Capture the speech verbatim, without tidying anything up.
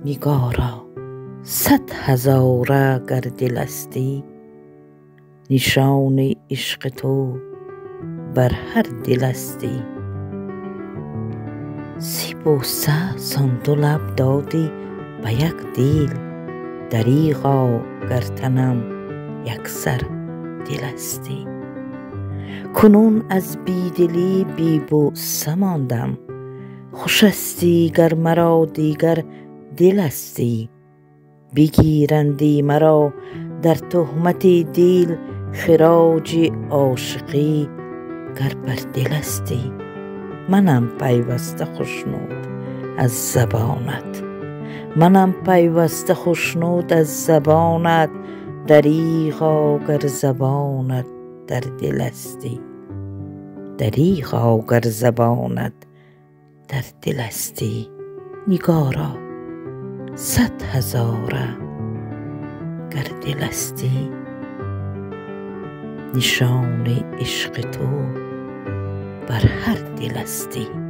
نگارا صد هزاره گر دلستی، نشان عشق تو بر هر دلستی. سی بوسه زان دو لب دادی به یک دل، دریغا گر تنم یکسر دلستی. کنون از بیدلی بی بوسه ماندم، خوشستی گر مرا دیگر دلستی. بگیرندی مرا در تهمت دل، خراج عاشقی گر بر دلستی. منم پیوسته خشنود از زبانت، منم پیوسته خشنود از زبانت. دریغا گر زبانت در دلستی، دریغا گر زبانت در دلستی. نگارا صد هزاره گر دلستی، نشان عشق تو بر هر دلستی.